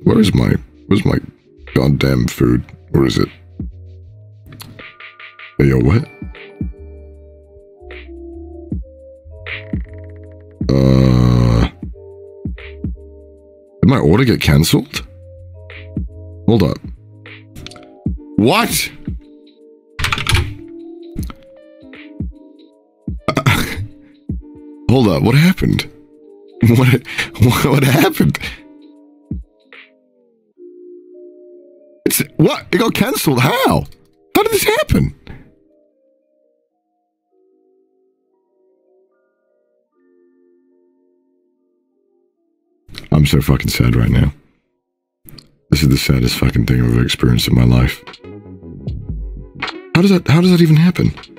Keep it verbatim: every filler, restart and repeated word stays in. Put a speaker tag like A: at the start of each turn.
A: Where's my, where's my goddamn food? Where is it? Hey, yo, what? Uh, did my order get cancelled? Hold up. What? Uh, hold up, what happened? What, what, what happened? It's, what? It got cancelled? How? How did this happen? I'm so fucking sad right now. This is the saddest fucking thing I've ever experienced in my life. How does that, how does that even happen?